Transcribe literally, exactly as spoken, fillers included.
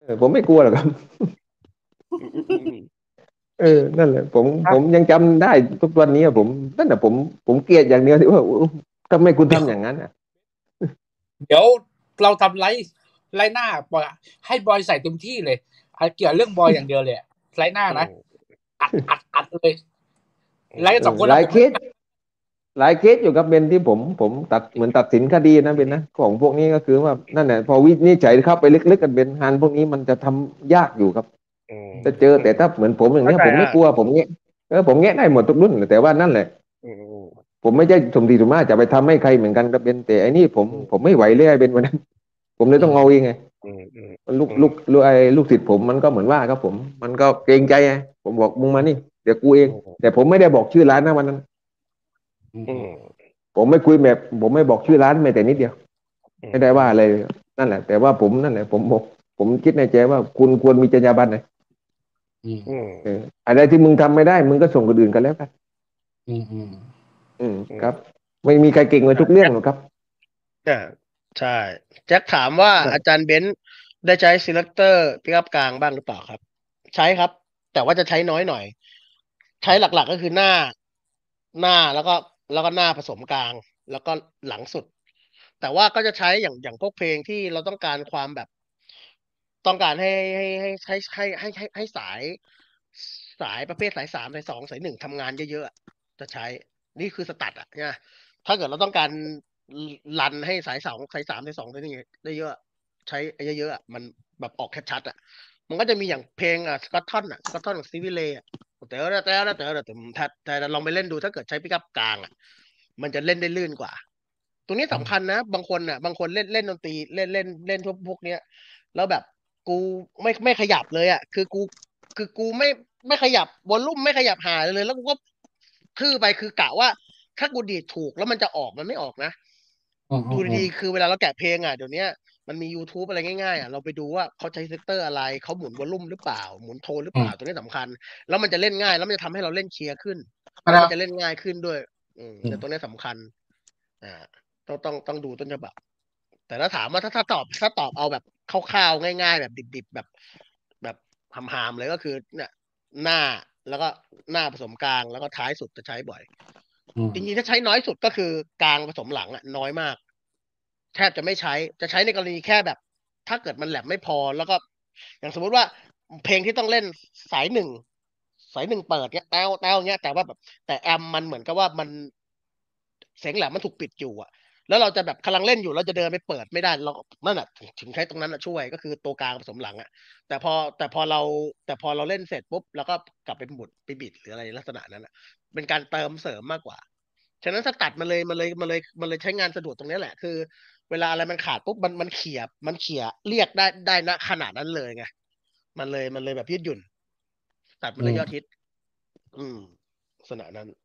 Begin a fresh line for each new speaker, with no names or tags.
เออผมไม่กลัวหรอกครับ
อืมอืมอืมอืม
เออนั่นแหละผม
อ่ะ
ผมยังจำได้ทุกวันนี้อะผมนั่นแหละผมผมเกลียดอย่างเดียวที่ว่าอู้ทำไมคุณ
เดี๋ยว
ทำอย่างนั้นอ่ะ
เดี๋ยวเราทำไลฟ์ไลฟ์หน้าบอยให้บอยใส่เต็มที่เลยเอาเกี่ยวเรื่องบอยอย่างเดียวเลยไลฟ์หน้านะ
อืม
อัดอัดอัดเลย
อืม
ไลฟ์กันสองคน
เออหลายเคส
นะผมไม่
หลายเคสอยู่ครับเบนที่ผมผมตัดเหมือนตัดสินคดีนะเบนนะของพวกนี้ก็คือว่านั่นแหละพอวินิจฉัยเข้าไปลึกๆกันเบนงานพวกนี้มันจะทำยากอยู่ครับ
อืม
จะเจอ
อืม
แต่ถ้าเหมือนผมอย่าง
เข้าใจ
เงี้ยผมไม่
ฮะ
กลัวผมเงี้ยเออผมแงะได้หมดทุกรุ่นแต่ว่านั่นแหละ
อืมอืม
ผมไม่ใช่สมดีสมมาจะไปทำให้ใครเหมือนกันครับเบนแต่ไอ้นี่ผม
อืม
ผมไม่ไหวเลยไอ้เบนวันนั้นผมเลย
อืม
ต้องเอาเองไง
อืมอืม
ลูก
อืม
ลูกลูกไอ้ลูกศิษย์ผมมันก็เหมือนว่าครับผมมันก็เกรงใจไงผมบอกมึงมานี่เดี๋ยวกูเองแต่ผมไม่ได้บอกชื่อร้านนะวันนั้น
อือืมม
ผมไม่คุยแบบผมไม่บอกชื่อร้านแม้แต่นิดเดียว
อื
ไม่ได้ว่าอะไร
ม
เลยนั่นแหละแต่ว่าผมนั่นแหละผมบอกผมคิดในใจว่าคุณควรมีจรรยาบรรณนะ
อืม
เอออะไรที่มึงทำไม่ได้มึงก็ส่งคนอื่นกันแล้วกัน
อืมอืม
อืม
อืม
ครับไม่มีใครเก่งในทุกเรื่องหรอกครับ
อ่าใช่แจ็คถามว่า
นั่น
อาจารย์เบนซ์ได้ใช้ซีเลคเตอร์ปิกอัพกลางบ้างหรือเปล่าครับใช้ครับแต่ว่าจะใช้น้อยหน่อยใช้หลักๆก็คือหน้าหน้าแล้วก็แล้วก็หน้าผสมกลางแล้วก็หลังสุดแต่ว่าก็จะใช้อย่างอย่างพวกเพลงที่เราต้องการความแบบต้องการให้ให้ให้ให้ให้ให้ให้ให้สายสายประเภทสายสามสายสองสายหนึ่งทำงานเยอะๆอะจะใช้นี่คือสตัดอ่ะเนี่ย ถ้าเกิดเราต้องการรันให้สายสองสายสามสายสองได้ยังไงได้เยอะใช้เยอะๆอะมันแบบออกชัดๆอ่ะมันก็จะมีอย่างเพลงอ่ะสกอตทอนอ่ะสกอตทอนของซีวิเลย์แต่แต่แต่แต่แต่แต่แต่แต่ลองไปเล่นดูถ้าเกิดใช้พิกัพกลางอ่ะมันจะเล่นได้ลื่นกว่าตรงนี้สำคัญนะบางคนอ่ะบางคนเล่นเล่นดนตรีเล่นเล่นเล่นพวกพวกเนี้ยแล้วแบบกูไม่ไม่ขยับเลยอ่ะคือกูคือกูไม่ไม่ขยับวอลลุ่มไม่ขยับหาเลยแล้วกูก็ทื่อไปคือกะว่า ถ้ากูดีดถูกแล้วมันจะออกมันไม่ออกนะ
อืมอื
ดู
มอืม
ดีๆคือเวลาเราแกะเพลงอ่ะเดี๋ยวนี้มันมี YouTube อะไรง่ายๆอ่ะเราไปดูว่าเขาใช้เซกเตอร์อะไรเขาหมุนวอลลุ่มหรือเปล่าหมุนโทนหรือเปล่าตรงนี้สำคัญแล้วมันจะเล่นง่ายแล้วมันจะทำให้เราเล่นเคลียร์ขึ้นแล้วมันจะเล่นง่ายขึ้นด้วยอืมแต่ตรงนี้สำคัญอ่าต้องต้องต้องดูต้นฉบับแต่ถ้าถามว่าถ้าถ้าตอบถ้าตอบเอาแบบคร่าวๆง่ายๆแบบดิบๆแบบแบบหามๆเลยก็คือเนี่ยหน้าแล้วก็หน้าผสมกลางแล้วก็ท้ายสุดจะใช้บ่อย จริงๆถ้าใช้น้อยสุดก็คือกลางผสมหลังอะน้อยมากแทบจะไม่ใช้จะใช้ในกรณีแค่แบบถ้าเกิดมันแหลมไม่พอแล้วก็อย่างสมมุติว่าเพลงที่ต้องเล่นสายหนึ่งสายหนึ่งเปิดเนี้ยแต้วแต้วเนี้ยแต่ว่าแบบแต่แอมมันเหมือนกับว่ามันเสียงแหลมมันถูกปิดอยู่อะแล้วเราจะแบบกำลังเล่นอยู่เราจะเดินไปเปิดไม่ได้เรานั่นอะถึงถึงใช้ตรงนั้นอะช่วยก็คือตัวกลางผสมหลังอะแต่พอแต่พอเราแต่พอเราเล่นเสร็จปุ๊บแล้วก็กลับไปหมุดไปบิดหรืออะไรลักษณะนั้นอะเป็นการเติมเสริมมากกว่า ฉะนั้นถ้าตัดมันเลยมันเลยมันเลยมันเลยใช้งานสะดวกตรงนี้แหละคือเวลาอะไรมันขาดปุ๊บมันมันเขี่ยมันเขี่ยเรียกได้ได้นะขนาดนั้นเลยไงมันเลยมันเลยแบบยืดหยุ่นตัดมันเลยยอดฮิตอืมลักษณะนั้น